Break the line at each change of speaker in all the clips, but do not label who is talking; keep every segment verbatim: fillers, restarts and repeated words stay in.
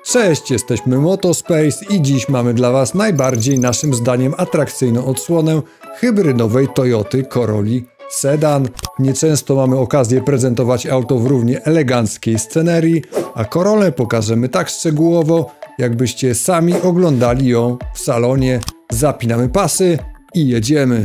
Cześć, jesteśmy Motospace i dziś mamy dla Was najbardziej naszym zdaniem atrakcyjną odsłonę hybrydowej Toyoty Corolli Sedan. Nieczęsto mamy okazję prezentować auto w równie eleganckiej scenerii, a Corollę pokażemy tak szczegółowo, jakbyście sami oglądali ją w salonie. Zapinamy pasy i jedziemy.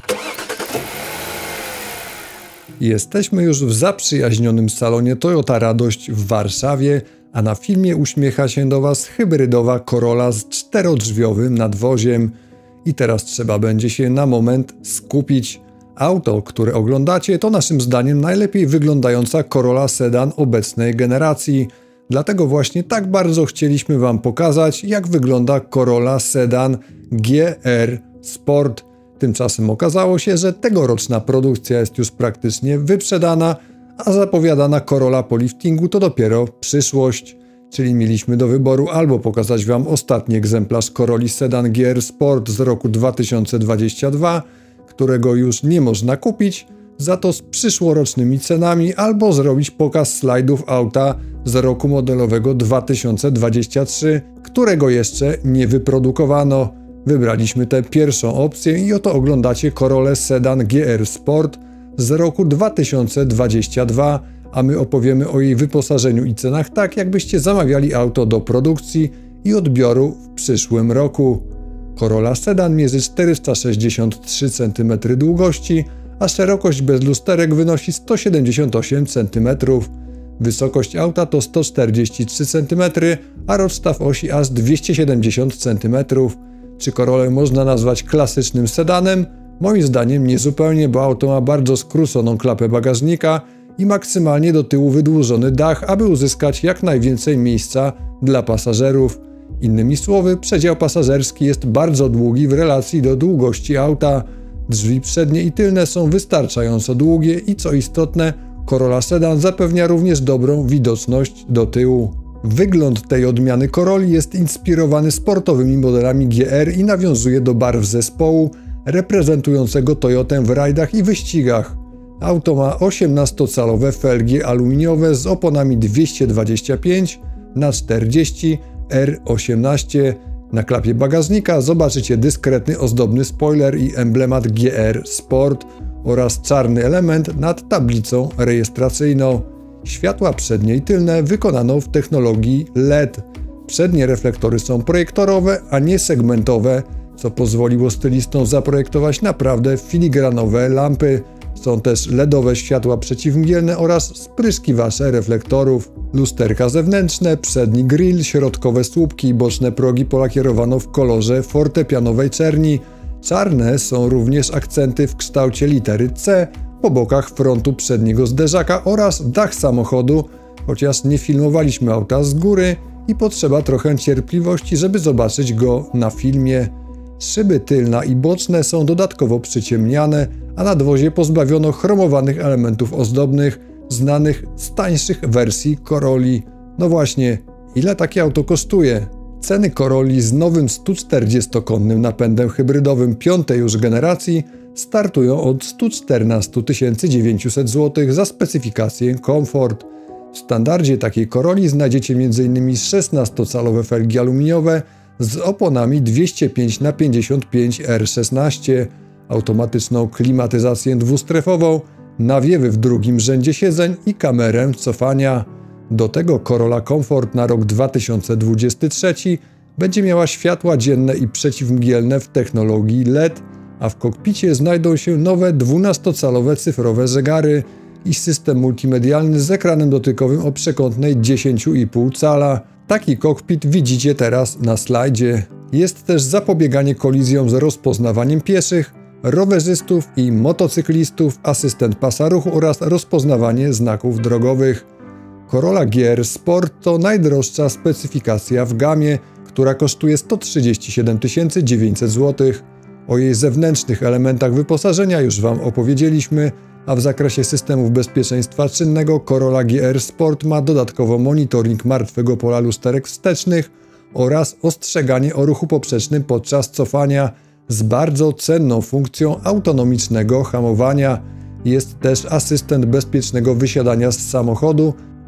Jesteśmy już w zaprzyjaźnionym salonie Toyota Radość w Warszawie, a na filmie uśmiecha się do Was hybrydowa Corolla z czterodrzwiowym nadwoziem. I teraz trzeba będzie się na moment skupić. Auto, które oglądacie, to naszym zdaniem najlepiej wyglądająca Corolla Sedan obecnej generacji. Dlatego właśnie tak bardzo chcieliśmy Wam pokazać, jak wygląda Corolla Sedan G R Sport. Tymczasem okazało się, że tegoroczna produkcja jest już praktycznie wyprzedana, a zapowiadana Corolla po liftingu to dopiero przyszłość. Czyli mieliśmy do wyboru albo pokazać Wam ostatni egzemplarz Corolli Sedan G R Sport z roku dwa tysiące dwudziestego drugiego, którego już nie można kupić, za to z przyszłorocznymi cenami, albo zrobić pokaz slajdów auta z roku modelowego dwa tysiące dwudziestego trzeciego, którego jeszcze nie wyprodukowano. Wybraliśmy tę pierwszą opcję i oto oglądacie Corollę Sedan G R Sport z roku dwa tysiące dwudziestego drugiego, a my opowiemy o jej wyposażeniu i cenach tak, jakbyście zamawiali auto do produkcji i odbioru w przyszłym roku. Corolla Sedan mierzy czterysta sześćdziesiąt trzy centymetry długości, a szerokość bez lusterek wynosi sto siedemdziesiąt osiem centymetrów. Wysokość auta to sto czterdzieści trzy centymetry, a rozstaw osi aż dwieście siedemdziesiąt centymetrów. Czy Corollę można nazwać klasycznym sedanem? Moim zdaniem niezupełnie, bo auto ma bardzo skróconą klapę bagażnika i maksymalnie do tyłu wydłużony dach, aby uzyskać jak najwięcej miejsca dla pasażerów. Innymi słowy, przedział pasażerski jest bardzo długi w relacji do długości auta. Drzwi przednie i tylne są wystarczająco długie i co istotne, Corolla Sedan zapewnia również dobrą widoczność do tyłu. Wygląd tej odmiany Corolli jest inspirowany sportowymi modelami G R i nawiązuje do barw zespołu reprezentującego Toyotę w rajdach i wyścigach. Auto ma osiemnastocalowe felgi aluminiowe z oponami dwieście dwadzieścia pięć na czterdzieści R osiemnaście. Na klapie bagażnika zobaczycie dyskretny ozdobny spoiler i emblemat G R Sport oraz czarny element nad tablicą rejestracyjną. Światła przednie i tylne wykonano w technologii L E D. Przednie reflektory są projektorowe, a nie segmentowe, co pozwoliło stylistom zaprojektować naprawdę filigranowe lampy. Są też L E D owe światła przeciwmgielne oraz spryskiwacze reflektorów. Lusterka zewnętrzne, przedni grill, środkowe słupki i boczne progi polakierowano w kolorze fortepianowej czerni. Czarne są również akcenty w kształcie litery C po bokach frontu przedniego zderzaka oraz dach samochodu, chociaż nie filmowaliśmy auta z góry i potrzeba trochę cierpliwości, żeby zobaczyć go na filmie. Szyby tylna i boczne są dodatkowo przyciemniane, a nadwozie pozbawiono chromowanych elementów ozdobnych, znanych z tańszych wersji Corolli. No właśnie, ile takie auto kosztuje? Ceny Corolli z nowym sto czterdziestokonnym napędem hybrydowym piątej już generacji startują od stu czternastu tysięcy dziewięciuset złotych za specyfikację Comfort. W standardzie takiej Corolli znajdziecie między innymi szesnastocalowe felgi aluminiowe z oponami dwieście pięć na pięćdziesiąt pięć R szesnaście, automatyczną klimatyzację dwustrefową, nawiewy w drugim rzędzie siedzeń i kamerę cofania. Do tego Corolla Comfort na rok dwa tysiące dwudziesty trzeci będzie miała światła dzienne i przeciwmgielne w technologii L E D, a w kokpicie znajdą się nowe dwunastocalowe cyfrowe zegary i system multimedialny z ekranem dotykowym o przekątnej dziesięć i pół cala. Taki kokpit widzicie teraz na slajdzie. Jest też zapobieganie kolizjom z rozpoznawaniem pieszych, rowerzystów i motocyklistów, asystent pasa ruchu oraz rozpoznawanie znaków drogowych. Corolla G R Sport to najdroższa specyfikacja w gamie, która kosztuje sto trzydzieści siedem tysięcy dziewięćset złotych. O jej zewnętrznych elementach wyposażenia już Wam opowiedzieliśmy, a w zakresie systemów bezpieczeństwa czynnego Corolla G R Sport ma dodatkowo monitoring martwego pola lusterek wstecznych oraz ostrzeganie o ruchu poprzecznym podczas cofania z bardzo cenną funkcją autonomicznego hamowania. Jest też asystent bezpiecznego wysiadania z samochodu,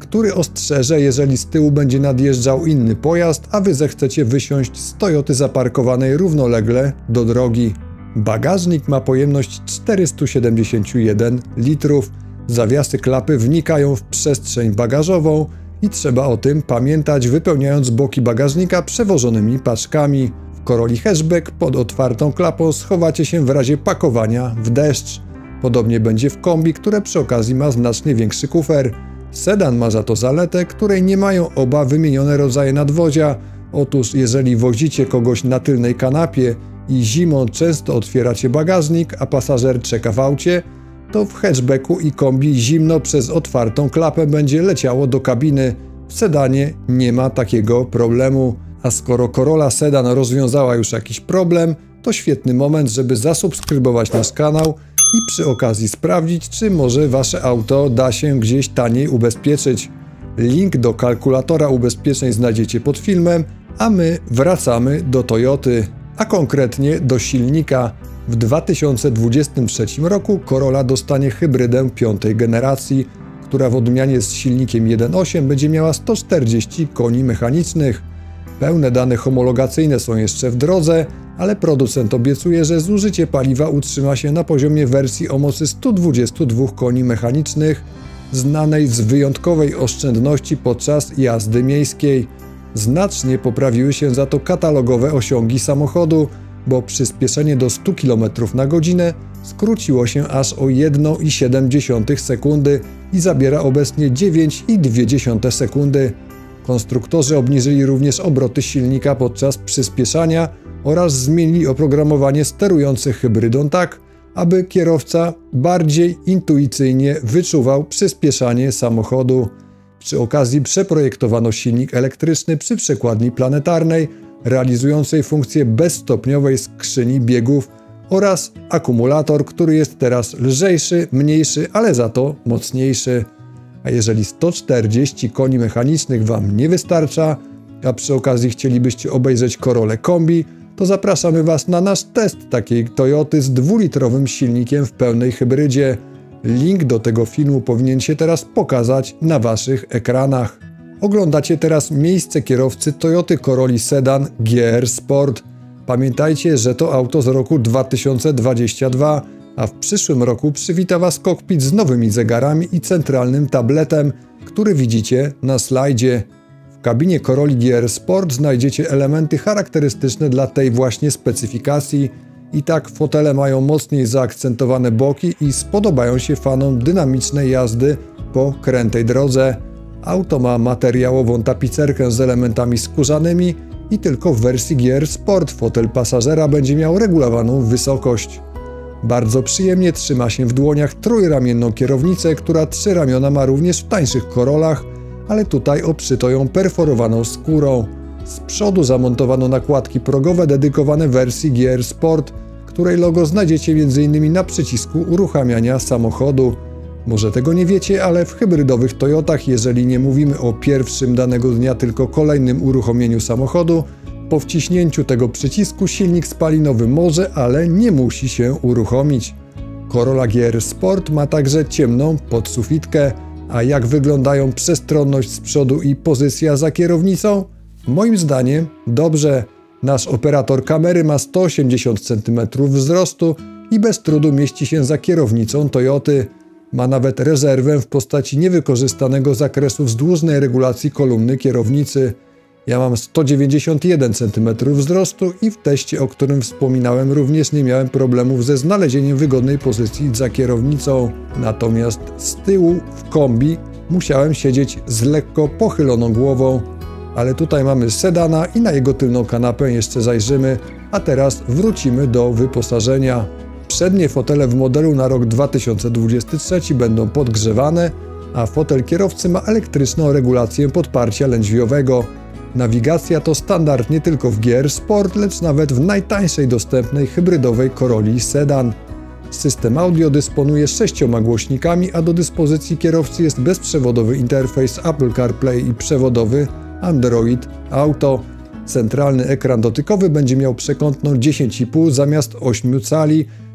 który ostrzeże, jeżeli z tyłu będzie nadjeżdżał inny pojazd, a wy zechcecie wysiąść z Toyoty zaparkowanej równolegle do drogi. Bagażnik ma pojemność czterysta siedemdziesiąt jeden litrów, zawiasy klapy wnikają w przestrzeń bagażową i trzeba o tym pamiętać, wypełniając boki bagażnika przewożonymi paczkami. W Corolli hatchback pod otwartą klapą schowacie się w razie pakowania w deszcz. Podobnie będzie w kombi, które przy okazji ma znacznie większy kufer. Sedan ma za to zaletę, której nie mają oba wymienione rodzaje nadwozia. Otóż jeżeli wozicie kogoś na tylnej kanapie i zimą często otwieracie bagażnik, a pasażer czeka w aucie, to w hatchbacku i kombi zimno przez otwartą klapę będzie leciało do kabiny. W sedanie nie ma takiego problemu. A skoro Corolla Sedan rozwiązała już jakiś problem, to świetny moment, żeby zasubskrybować nasz kanał i przy okazji sprawdzić, czy może wasze auto da się gdzieś taniej ubezpieczyć. Link do kalkulatora ubezpieczeń znajdziecie pod filmem, a my wracamy do Toyoty, a konkretnie do silnika. W dwa tysiące dwudziestym trzecim roku Corolla dostanie hybrydę piątej generacji, która w odmianie z silnikiem jeden przecinek osiem będzie miała sto czterdzieści koni mechanicznych. Pełne dane homologacyjne są jeszcze w drodze, ale producent obiecuje, że zużycie paliwa utrzyma się na poziomie wersji o mocy stu dwudziestu dwóch koni mechanicznych, znanej z wyjątkowej oszczędności podczas jazdy miejskiej. Znacznie poprawiły się za to katalogowe osiągi samochodu, bo przyspieszenie do stu kilometrów na godzinę skróciło się aż o jeden przecinek siedem sekundy i zabiera obecnie dziewięć przecinek dwie sekundy. Konstruktorzy obniżyli również obroty silnika podczas przyspieszania oraz zmienili oprogramowanie sterujące hybrydą tak, aby kierowca bardziej intuicyjnie wyczuwał przyspieszanie samochodu. Przy okazji przeprojektowano silnik elektryczny przy przekładni planetarnej, realizującej funkcję bezstopniowej skrzyni biegów oraz akumulator, który jest teraz lżejszy, mniejszy, ale za to mocniejszy. A jeżeli sto czterdzieści koni mechanicznych wam nie wystarcza, a przy okazji chcielibyście obejrzeć Corollę kombi, to zapraszamy was na nasz test takiej Toyoty z dwulitrowym silnikiem w pełnej hybrydzie. Link do tego filmu powinien się teraz pokazać na waszych ekranach. Oglądacie teraz miejsce kierowcy Toyoty Corolli Sedan G R Sport. Pamiętajcie, że to auto z roku dwa tysiące dwudziestego drugiego, a w przyszłym roku przywita was kokpit z nowymi zegarami i centralnym tabletem, który widzicie na slajdzie. W kabinie Corolli G R Sport znajdziecie elementy charakterystyczne dla tej właśnie specyfikacji. I tak fotele mają mocniej zaakcentowane boki i spodobają się fanom dynamicznej jazdy po krętej drodze. Auto ma materiałową tapicerkę z elementami skórzanymi i tylko w wersji G R Sport fotel pasażera będzie miał regulowaną wysokość. Bardzo przyjemnie trzyma się w dłoniach trójramienną kierownicę, która trzy ramiona ma również w tańszych Corollach, ale tutaj obszyto ją perforowaną skórą. Z przodu zamontowano nakładki progowe dedykowane wersji G R Sport, której logo znajdziecie między innymi na przycisku uruchamiania samochodu. Może tego nie wiecie, ale w hybrydowych Toyotach, jeżeli nie mówimy o pierwszym danego dnia, tylko kolejnym uruchomieniu samochodu, po wciśnięciu tego przycisku silnik spalinowy może, ale nie musi się uruchomić. Corolla G R Sport ma także ciemną podsufitkę, a jak wyglądają przestronność z przodu i pozycja za kierownicą? Moim zdaniem dobrze. Nasz operator kamery ma sto osiemdziesiąt centymetrów wzrostu i bez trudu mieści się za kierownicą Toyoty. Ma nawet rezerwę w postaci niewykorzystanego zakresu wzdłużnej regulacji kolumny kierownicy. Ja mam sto dziewięćdziesiąt jeden centymetrów wzrostu i w teście, o którym wspominałem, również nie miałem problemów ze znalezieniem wygodnej pozycji za kierownicą. Natomiast z tyłu w kombi musiałem siedzieć z lekko pochyloną głową. Ale tutaj mamy sedana i na jego tylną kanapę jeszcze zajrzymy, a teraz wrócimy do wyposażenia. Przednie fotele w modelu na rok dwa tysiące dwudziesty trzeci będą podgrzewane, a fotel kierowcy ma elektryczną regulację podparcia lędźwiowego. Nawigacja to standard nie tylko w G R Sport, lecz nawet w najtańszej dostępnej hybrydowej Corolli Sedan. System audio dysponuje sześcioma głośnikami, a do dyspozycji kierowcy jest bezprzewodowy interfejs Apple CarPlay i przewodowy Android Auto. Centralny ekran dotykowy będzie miał przekątną dziesięć i pół zamiast ośmiu cali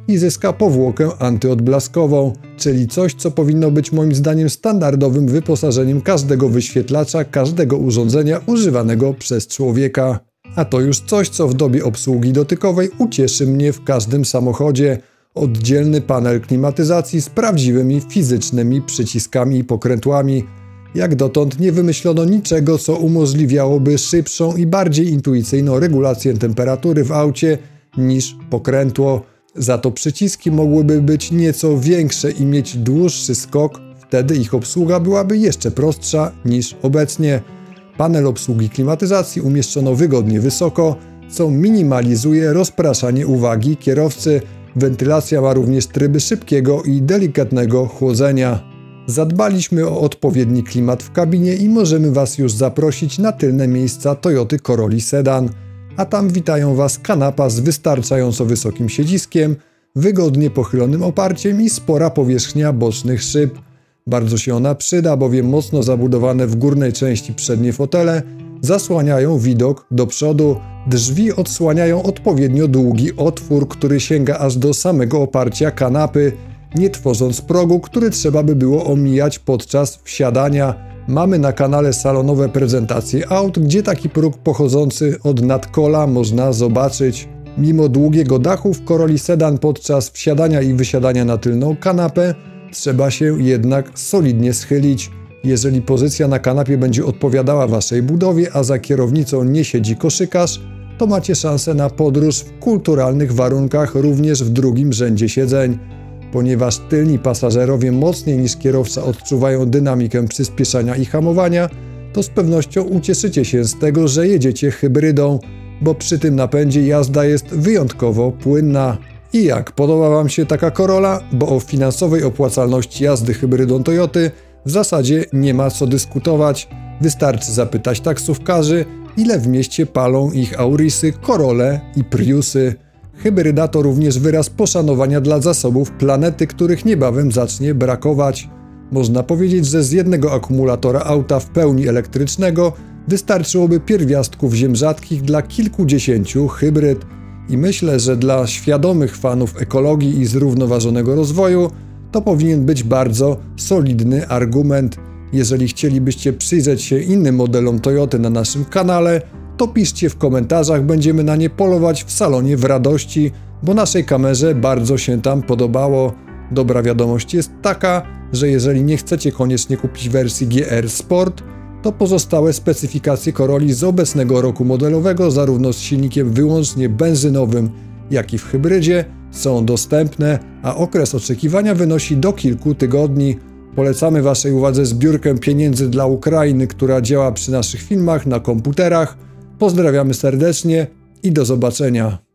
i zyska powłokę antyodblaskową, czyli coś, co powinno być moim zdaniem standardowym wyposażeniem każdego wyświetlacza, każdego urządzenia używanego przez człowieka. A to już coś, co w dobie obsługi dotykowej ucieszy mnie w każdym samochodzie. Oddzielny panel klimatyzacji z prawdziwymi fizycznymi przyciskami i pokrętłami. Jak dotąd nie wymyślono niczego, co umożliwiałoby szybszą i bardziej intuicyjną regulację temperatury w aucie niż pokrętło. Za to przyciski mogłyby być nieco większe i mieć dłuższy skok, wtedy ich obsługa byłaby jeszcze prostsza niż obecnie. Panel obsługi klimatyzacji umieszczono wygodnie wysoko, co minimalizuje rozpraszanie uwagi kierowcy. Wentylacja ma również tryby szybkiego i delikatnego chłodzenia. Zadbaliśmy o odpowiedni klimat w kabinie i możemy Was już zaprosić na tylne miejsca Toyoty Corolli Sedan. A tam witają Was kanapa z wystarczająco wysokim siedziskiem, wygodnie pochylonym oparciem i spora powierzchnia bocznych szyb. Bardzo się ona przyda, bowiem mocno zabudowane w górnej części przednie fotele zasłaniają widok do przodu. Drzwi odsłaniają odpowiednio długi otwór, który sięga aż do samego oparcia kanapy, nie tworząc progu, który trzeba by było omijać podczas wsiadania. Mamy na kanale salonowe prezentacje aut, gdzie taki próg pochodzący od nadkola można zobaczyć. Mimo długiego dachu w Corolli Sedan podczas wsiadania i wysiadania na tylną kanapę trzeba się jednak solidnie schylić. Jeżeli pozycja na kanapie będzie odpowiadała Waszej budowie, a za kierownicą nie siedzi koszykarz, to macie szansę na podróż w kulturalnych warunkach również w drugim rzędzie siedzeń. Ponieważ tylni pasażerowie mocniej niż kierowca odczuwają dynamikę przyspieszania i hamowania, to z pewnością ucieszycie się z tego, że jedziecie hybrydą, bo przy tym napędzie jazda jest wyjątkowo płynna. I jak, podoba Wam się taka Corolla? Bo o finansowej opłacalności jazdy hybrydą Toyoty w zasadzie nie ma co dyskutować. Wystarczy zapytać taksówkarzy, ile w mieście palą ich Aurisy, Corolle i Priusy. Hybryda to również wyraz poszanowania dla zasobów planety, których niebawem zacznie brakować. Można powiedzieć, że z jednego akumulatora auta w pełni elektrycznego wystarczyłoby pierwiastków ziem rzadkich dla kilkudziesięciu hybryd. I myślę, że dla świadomych fanów ekologii i zrównoważonego rozwoju to powinien być bardzo solidny argument. Jeżeli chcielibyście przyjrzeć się innym modelom Toyoty na naszym kanale, to piszcie w komentarzach, będziemy na nie polować w salonie w radości, bo naszej kamerze bardzo się tam podobało. Dobra wiadomość jest taka, że jeżeli nie chcecie koniecznie kupić wersji G R Sport, to pozostałe specyfikacje Corolli z obecnego roku modelowego, zarówno z silnikiem wyłącznie benzynowym, jak i w hybrydzie, są dostępne, a okres oczekiwania wynosi do kilku tygodni. Polecamy Waszej uwadze zbiórkę pieniędzy dla Ukrainy, która działa przy naszych filmach na komputerach. Pozdrawiamy serdecznie i do zobaczenia.